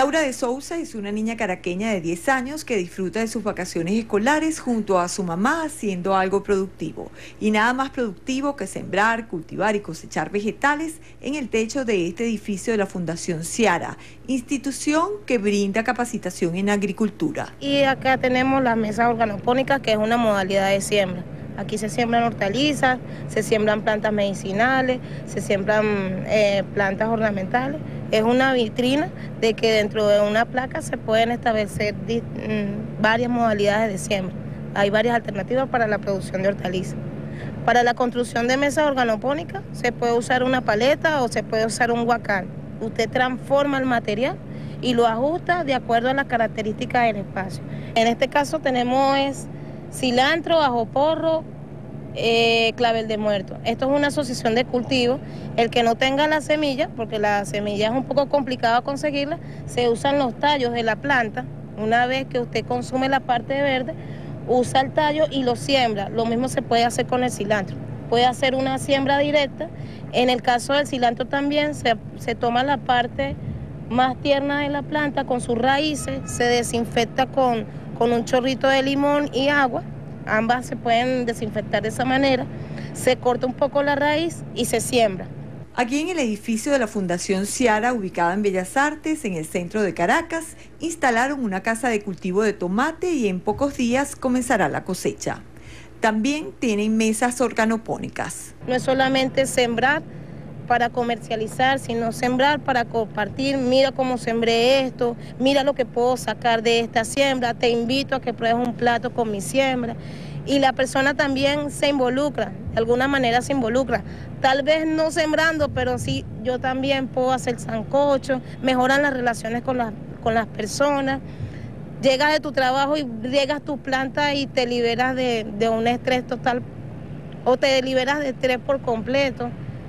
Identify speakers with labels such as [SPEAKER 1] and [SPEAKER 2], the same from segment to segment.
[SPEAKER 1] Laura de Sousa es una niña caraqueña de 10 años que disfruta de sus vacaciones escolares junto a su mamá haciendo algo productivo. Y nada más productivo que sembrar, cultivar y cosechar vegetales en el techo de este edificio de la Fundación Ciara, institución que brinda capacitación en agricultura.
[SPEAKER 2] Y acá tenemos las mesas organopónicas, que es una modalidad de siembra. Aquí se siembran hortalizas, se siembran plantas medicinales, se siembran plantas ornamentales. Es una vitrina de que dentro de una placa se pueden establecer varias modalidades de siembra. Hay varias alternativas para la producción de hortalizas. Para la construcción de mesas organopónicas se puede usar una paleta o se puede usar un huacal. Usted transforma el material y lo ajusta de acuerdo a las características del espacio. En este caso tenemos cilantro, ajo porro, clavel de muerto. Esto es una asociación de cultivos. El que no tenga la semilla, porque la semilla es un poco complicada conseguirla, se usan los tallos de la planta. Una vez que usted consume la parte verde, usa el tallo y lo siembra. Lo mismo se puede hacer con el cilantro. Puede hacer una siembra directa. En el caso del cilantro también se toma la parte más tierna de la planta con sus raíces, se desinfecta con un chorrito de limón y agua. Ambas se pueden desinfectar de esa manera. Se corta un poco la raíz y se siembra.
[SPEAKER 1] Aquí en el edificio de la Fundación Ciara, ubicada en Bellas Artes, en el centro de Caracas, instalaron una casa de cultivo de tomate y en pocos días comenzará la cosecha. También tienen mesas organopónicas.
[SPEAKER 2] No es solamente sembrar para comercializar, sino sembrar para compartir. Mira cómo sembré esto, mira lo que puedo sacar de esta siembra, te invito a que pruebes un plato con mi siembra. Y la persona también se involucra, de alguna manera se involucra. Tal vez no sembrando, pero sí yo también puedo hacer sancocho, mejoran las relaciones con las personas. Llegas de tu trabajo y riegas tu planta y te liberas de un estrés total o te liberas de estrés por completo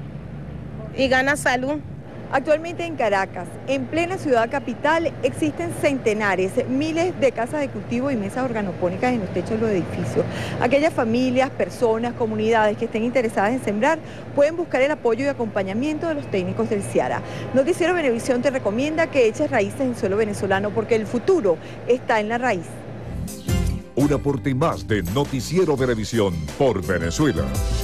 [SPEAKER 2] y ganas salud.
[SPEAKER 1] Actualmente en Caracas, en plena ciudad capital, existen centenares, miles de casas de cultivo y mesas organopónicas en los techos de los edificios. Aquellas familias, personas, comunidades que estén interesadas en sembrar pueden buscar el apoyo y acompañamiento de los técnicos del Ciara. Noticiero Venevisión te recomienda que eches raíces en suelo venezolano porque el futuro está en la raíz.
[SPEAKER 3] Un aporte más de Noticiero Venevisión por Venezuela.